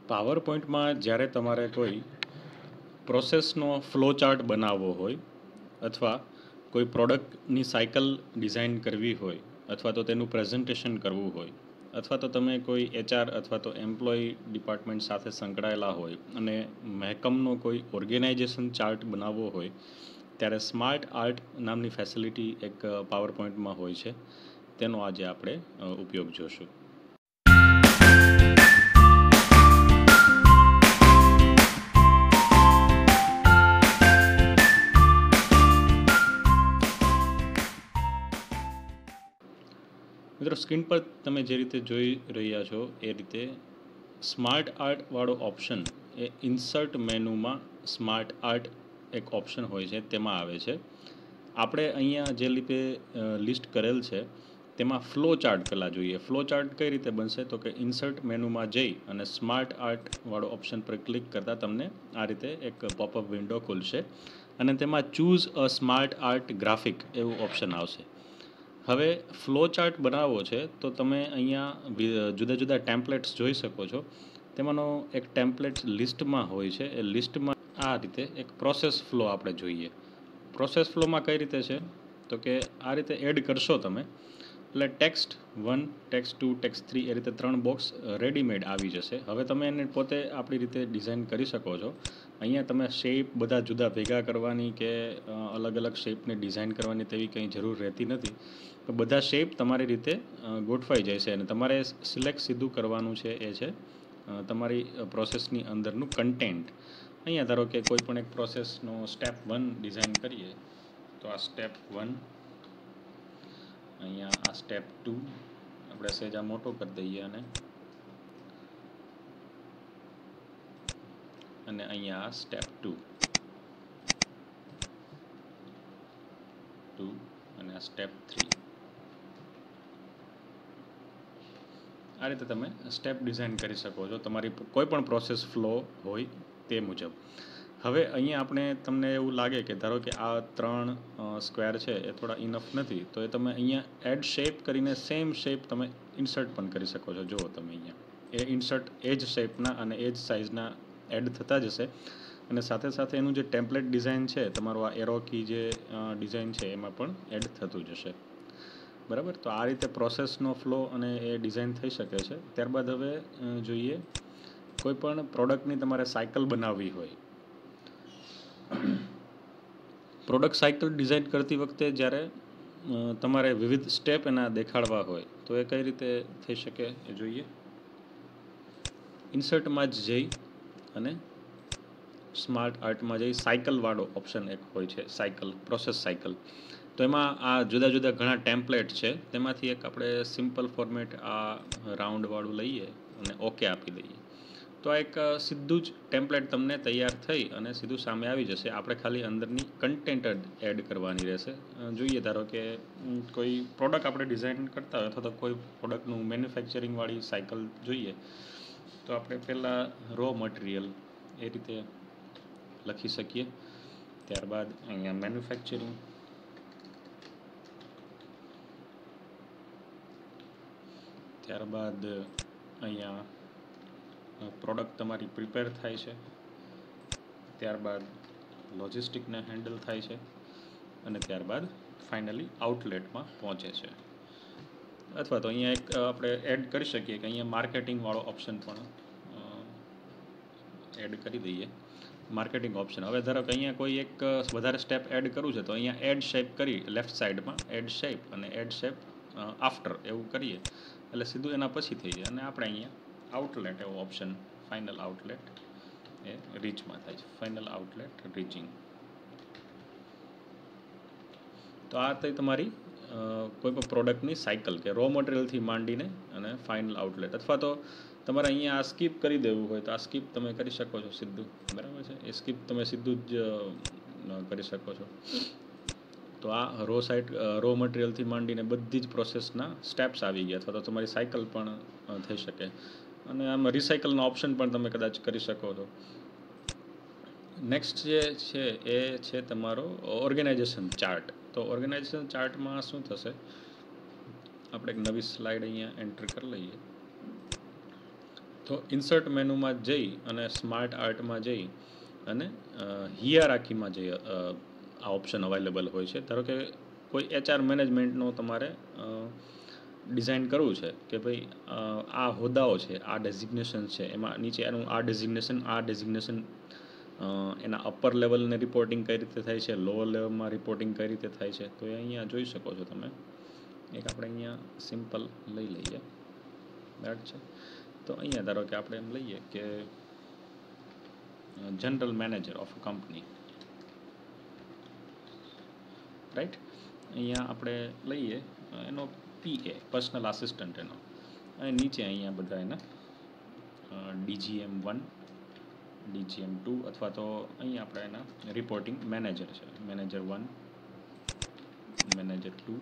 Power પોઈન્ટમાં જ્યારે તમારે કોઈ પ્રોસેસનો ફ્લો ચાર્ટ બનાવવો હોય અથવા કોઈ પ્રોડક્ટની સાયકલ ડિઝાઇન કરવી હોય અથવા તો તેનું પ્રેઝન્ટેશન કરવું હોય અથવા તો તમે કોઈ એચઆર અથવા તો એમ્પ્લોય ડિપાર્ટમેન્ટ સાથે સંકળાયેલા હોય અને મહેકમનો કોઈ ઓર્ગેનાઇઝેશન ચાર્ટ બનાવવો હોય ત્યારે સ્માર્ટ આર્ટ નામની ફેસિલિટી એક પાવર પોઈન્ટમાં હોય છે. તેનો આજે આપણે ઉપયોગ જોશું. મિત્રો, સ્ક્રીન પર તમે જે રીતે જોઈ રહ્યા છો એ રીતે સ્માર્ટ આર્ટ વાળો ઓપ્શન એ ઇન્સર્ટ મેનુમાં સ્માર્ટ આર્ટ એક ઓપ્શન હોય છે તેમાં આવે છે. આપણે અહીંયા જે રીતે લિસ્ટ કરેલ છે તેમાં ફ્લો ચાર્ટ પહેલાં જોઈએ. ફ્લો ચાર્ટ કઈ રીતે બનશે તો કે ઇન્સર્ટ મેનુમાં જઈ અને સ્માર્ટ આર્ટ વાળો ઓપ્શન પર ક્લિક કરતાં તમને આ રીતે એક પોપઅપ વિન્ડો ખુલશે અને તેમાં choose a smart art graphic એવું ઓપ્શન આવશે. હવે ફ્લો ચાર્ટ બનાવવો છે તો તમે અહીંયા જુદા જુદા ટેમ્પલેટ્સ જોઈ શકો છો. તેમાંનો એક ટેમ્પલેટ લિસ્ટમાં હોય છે. એ લિસ્ટમાં આ રીતે એક પ્રોસેસ ફ્લો આપણે જોઈએ. પ્રોસેસ ફ્લોમાં કઈ રીતે છે તો કે આ રીતે એડ કરશો તમે એટલે ટેક્સ્ટ 1, ટેક્સ્ટ 2, ટેક્સ્ટ 3 એ રીતે 3 બોક્સ રેડીમેડ આવી જશે. હવે તમે એને પોતે આપણી રીતે ડિઝાઇન કરી શકો છો. અહીંયા તમે શેપ બધા જુદા ભેગા કરવાની કે અલગ અલગ શેપને ડિઝાઇન કરવાની તેવી કંઈ જરૂર રહેતી નથી. તો બધા શેપ તમારી રીતે ગોઠવાઈ જાય છે અને તમારે સિલેક્ટ સીધું કરવાનું છે એ છે તમારી પ્રોસેસની અંદરનું કન્ટેન્ટ. અહીંયા ધારો કે કોઈ પણ એક પ્રોસેસનો સ્ટેપ 1 ડિઝાઇન કરીએ તો આ સ્ટેપ 1, અહીંયા આ સ્ટેપ 2 આપણે સહેજા મોટો કરી દઈએ અને અહીંયા આ સ્ટેપ 2 અને આ સ્ટેપ 3. આ રીતે તમે સ્ટેપ ડિઝાઇન કરી શકો છો તમારી કોઈ પણ પ્રોસેસ ફ્લો હોય તે મુજબ. હવે અહીંયા આપણે તમને એવું લાગે કે ધારો કે આ 3 સ્ક્વેર છે એ થોડા ઇનફ નથી તો એ તમે અહીંયા એડ શેપ કરીને સેમ શેપ તમે ઇન્સર્ટ પણ કરી શકો છો. જુઓ તમે અહીંયા એ ઇન્સર્ટ એ જ શેપના અને એ જ સાઇઝના એડ થતા જશે અને સાથે સાથે એનું જે ટેમ્પલેટ ડિઝાઇન છે તમારું આ એરો કી જે ડિઝાઇન છે એમાં પણ એડ થતું જશે. બરાબર, તો આ રીતે પ્રોસેસનો ફ્લો અને એ ડિઝાઇન થઈ શકે છે. ત્યારબાદ હવે જોઈએ કોઈ પણ પ્રોડક્ટની તમારે સાયકલ બનાવવી હોય. પ્રોડક્ટ સાયકલ ડિઝાઇન કરતી વખતે જ્યારે તમારે વિવિધ સ્ટેપ એના દેખાડવા હોય તો એ કઈ રીતે થઈ શકે એ જોઈએ. ઇન્સર્ટમાં જ જઈ અને સ્માર્ટ આર્ટમાં જઈ સાયકલવાળો ઓપ્શન એક હોય છે, સાયકલ, પ્રોસેસ સાયકલ. તો એમાં આ જુદા જુદા ઘણા ટેમ્પલેટ છે તેમાંથી એક આપણે સિમ્પલ ફોર્મેટ આ રાઉન્ડવાળું લઈએ અને ઓકે આપી દઈએ તો આ એક સીધું જ ટેમ્પલેટ તમને તૈયાર થઈ અને સીધું સામે આવી જશે. આપણે ખાલી અંદરની કન્ટેન્ટ એડ કરવાની રહેશે. જોઈએ ધારો કે કોઈ પ્રોડક્ટ આપણે ડિઝાઇન કરતા હોય અથવા તો કોઈ પ્રોડક્ટનું મેન્યુફેક્ચરિંગવાળી સાયકલ જોઈએ તો આપણે પહેલાં રો મટીરિયલ એ રીતે લખી શકીએ. ત્યારબાદ અહીંયા મેન્યુફેક્ચરિંગ, ત્યારબાદ અહીંયા પ્રોડક્ટ તમારી પ્રિપેર થાય છે, ત્યારબાદ લોજિસ્ટિકને હેન્ડલ થાય છે અને ત્યારબાદ ફાઇનલી આઉટલેટમાં પહોંચે છે. અથવા તો અહીંયા એક આપણે એડ કરી શકીએ કે અહીંયા માર્કેટિંગવાળો ઓપ્શન પણ એડ કરી દઈએ. Marketing option. હવે ધારો કે અહીંયા કોઈ એક વધારે સ્ટેપ એડ કરવું છે તો અહીંયા એડ શેપ કરી લેફ્ટ સાઈડમાં એડ શેપ અને એડ શેપ આફ્ટર એવું કરીએ એટલે સીધું એના પછી થઈ જાય અને આપણે અહીંયા આઉટલેટ એવો ઓપ્શન, ફાઇનલ આઉટલેટ એ રીચમાં થાય છે. Final outlet reaching. તો આ થઈ તમારી કોઈ પણ પ્રોડક્ટની સાયકલ કે રો મટીરિયલથી માંડીને અને ફાઇનલ આઉટલેટ. અથવા તો તમારે અહીંયા આ સ્કીપ કરી દેવું હોય તો આ સ્કીપ તમે કરી શકો છો સીધું. બરાબર છે, એ સ્કીપ તમે સીધું જ કરી શકો છો. તો આ રો મટીરિયલથી માંડીને બધી જ પ્રોસેસના સ્ટેપ્સ આવી ગયા અથવા તો તમારી સાયકલ પણ થઈ શકે. અને આમાં રિસાયકલનો ઓપ્શન પણ તમે કદાચ કરી શકો છો. નેક્સ્ટ જે છે એ છે તમારો ઓર્ગેનાઇઝેશન ચાર્ટ. તો ઓર્ગેનાઇઝેશન ચાર્ટમાં શું થશે, આપણે એક નવી સ્લાઇડ અહીંયા એન્ટર કરી લઈએ તો ઇન્સર્ટ મેનુમાં જઈ અને સ્માર્ટ આર્ટમાં જઈ અને હિયરાર્કીમાં જઈ આ ઓપ્શન અવેલેબલ હોય છે. ધારો કે કોઈ HR મેનેજમેન્ટનો તમારે ડિઝાઇન કરવું છે કે ભાઈ આ હોદ્દાઓ છે, આ ડેઝિગ્નેશન છે, એમાં નીચે એનું આ ડેઝિગ્નેશન એના અપર લેવલને રિપોર્ટિંગ કઈ રીતે થાય છે, લોઅર લેવલમાં રિપોર્ટિંગ કઈ રીતે થાય છે, તો એ અહીંયા જોઈ શકો છો તમે. એક આપણે અહીંયા સિમ્પલ લઈ લઈએ, બરાબર છે. તો અહીંયા ધારો કે આપણે એમ લઈએ કે general manager of a company, right. અહીંયા આપણે લઈએ એનો PA, પર્સનલ આસિસ્ટન્ટ એનો, અને નીચે અહીંયા બધા એના DGM1, DGM2 અથવા તો અહીંયા આપણે એના રિપોર્ટિંગ મેનેજર છે, મેનેજર 1, મેનેજર 2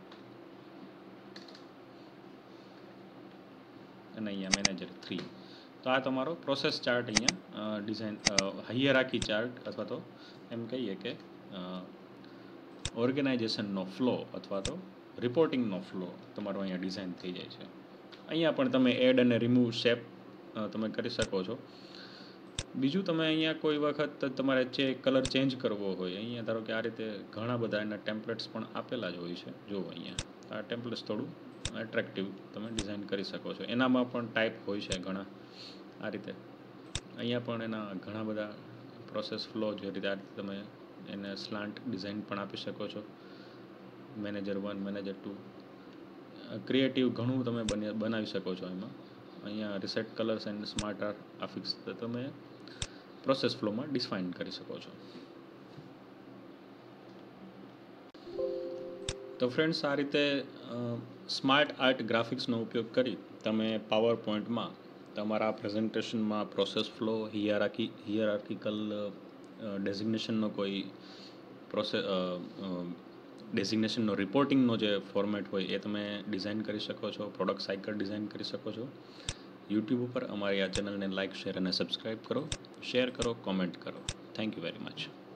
અને અહીંયા મેનેજર 3. તો આ તમારો પ્રોસેસ ચાર્ટ અહીંયા ડિઝાઇન હાયરાર્કી ચાર્ટ અથવા તો એમ કહીએ કે ઓર્ગેનાઇઝેશનનો ફ્લો અથવા તો રિપોર્ટિંગનો ફ્લો તમારો અહીંયા ડિઝાઇન થઈ જાય છે. અહીંયા પણ તમે એડ અને રિમૂવ શેપ તમે કરી શકો છો. બીજું તમે અહીંયા કોઈ વખત તમારે કલર ચેન્જ કરવો હોય, અહીંયા ધારો કે આ રીતે ઘણા બધા એના ટેમ્પલેટ્સ પણ આપેલા જ હોય છે. જો અહીંયા આ ટેમ્પલેટ્સ થોડું એટ્રેક્ટિવ તમે ડિઝાઇન કરી શકો છો. એનામાં પણ ટાઈપ હોય છે ઘણા આ રીતે. અહીંયા પણ એના ઘણા બધા પ્રોસેસ ફ્લો જે રીતે આ રીતે તમે એને સ્લાન્ટ ડિઝાઇન પણ આપી શકો છો. મેનેજર 1, મેનેજર 2, ક્રિએટિવ ઘણું તમે બનાવી શકો છો એમાં. અહીંયા reset colours and smart graphics તમે પ્રોસેસ ફ્લોમાં ડિફાઇન કરી શકો છો. તો ફ્રેન્ડ્સ, આ રીતે સ્માર્ટ આર્ટ ગ્રાફિક્સનો ઉપયોગ કરી તમે પાવર પોઈન્ટમાં તમારા પ્રેઝન્ટેશનમાં પ્રોસેસ ફ્લો, હિયરાર્કિકલ ડેઝિગ્નેશનનો કોઈ ડેઝિગ્નેશનનો રિપોર્ટિંગનો જે ફોર્મેટ હોય એ તમે ડિઝાઇન કરી શકો છો, પ્રોડક્ટ સાયકલ ડિઝાઇન કરી શકો છો. યુટ્યુબ ઉપર અમારી આ ચેનલને લાઇક, શેર અને સબસ્ક્રાઈબ કરો, શેર કરો, કોમેન્ટ કરો. Thank you very much.